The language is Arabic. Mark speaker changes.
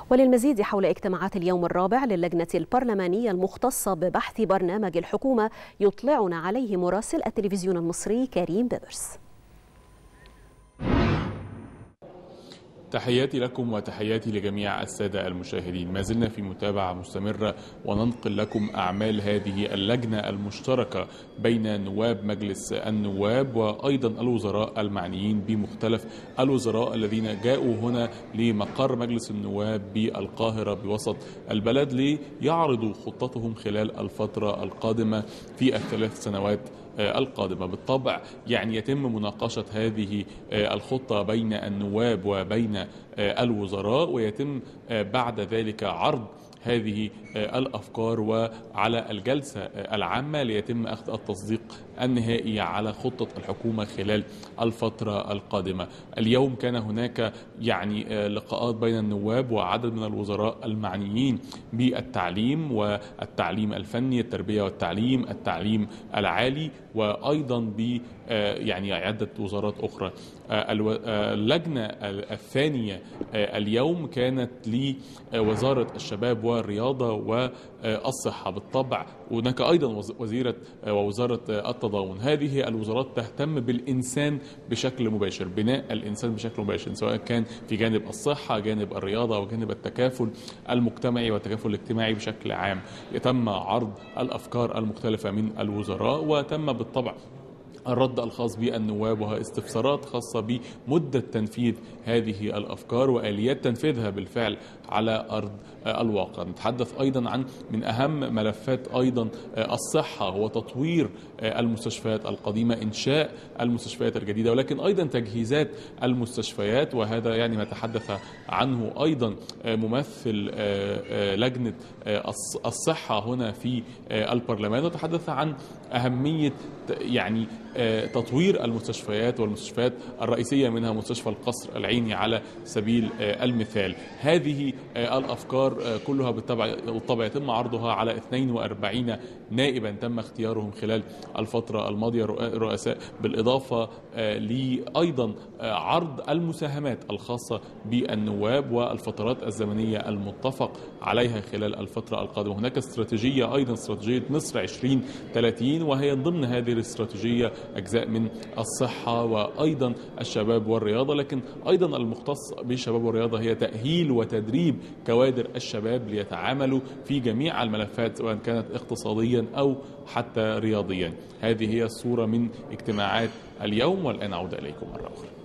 Speaker 1: وللمزيد حول اجتماعات اليوم الرابع للجنة البرلمانية المختصة ببحث برنامج الحكومة يطلعنا عليه مراسل التلفزيون المصري كريم بيبرس.
Speaker 2: تحياتي لكم وتحياتي لجميع السادة المشاهدين. ما زلنا في متابعة مستمرة وننقل لكم أعمال هذه اللجنة المشتركة بين نواب مجلس النواب وأيضا الوزراء المعنيين بمختلف الوزراء الذين جاءوا هنا لمقر مجلس النواب بالقاهرة بوسط البلد ليعرضوا خطتهم خلال الفترة القادمة في الثلاث سنوات القادمة. بالطبع يتم مناقشة هذه الخطة بين النواب وبين الوزراء، ويتم بعد ذلك عرض هذه الأفكار وعلى الجلسة العامة ليتم أخذ التصديق النهائي على خطة الحكومة خلال الفترة القادمة. اليوم كان هناك لقاءات بين النواب وعدد من الوزراء المعنيين بالتعليم والتعليم الفني، التربية والتعليم، التعليم العالي، وأيضا عدة وزارات أخرى. اللجنة الثانية اليوم كانت لوزارة الشباب والرياضة والصحة. بالطبع هناك أيضا وزيرة ووزارة التضامن. هذه الوزارات تهتم بالإنسان بشكل مباشر، بناء الإنسان بشكل مباشر، سواء كان في جانب الصحة، جانب الرياضة، وجانب التكافل المجتمعي والتكافل الاجتماعي بشكل عام. يتم عرض الأفكار المختلفة من الوزراء، وتم بالطبع الرد الخاص بالنواب وهي استفسارات خاصة بمدة تنفيذ هذه الأفكار وآليات تنفيذها بالفعل على أرض الواقع. نتحدث أيضا عن من أهم ملفات أيضا الصحة، هو تطوير المستشفيات القديمة، إنشاء المستشفيات الجديدة، ولكن أيضا تجهيزات المستشفيات، وهذا ما تحدث عنه أيضا ممثل لجنة الصحة هنا في البرلمان، وتحدث عن أهمية تطوير المستشفيات والمستشفيات الرئيسية، منها مستشفى القصر العيني على سبيل المثال. هذه الأفكار كلها بالطبع يتم عرضها على 42 نائبا تم اختيارهم خلال الفترة الماضية رؤساء، بالإضافة لأيضا عرض المساهمات الخاصة بالنواب والفترات الزمنية المتفق عليها خلال الفترة القادمة. هناك استراتيجية أيضا، استراتيجية مصر 2030، وهي ضمن هذه الاستراتيجية أجزاء من الصحة وأيضا الشباب والرياضة، لكن أيضا المختص بالشباب والرياضة هي تأهيل وتدريب كوادر الشباب ليتعاملوا في جميع الملفات، سواء كانت اقتصاديا أو حتى رياضيا. هذه هي الصورة من اجتماعات اليوم، والآن أعود إليكم مرة أخرى.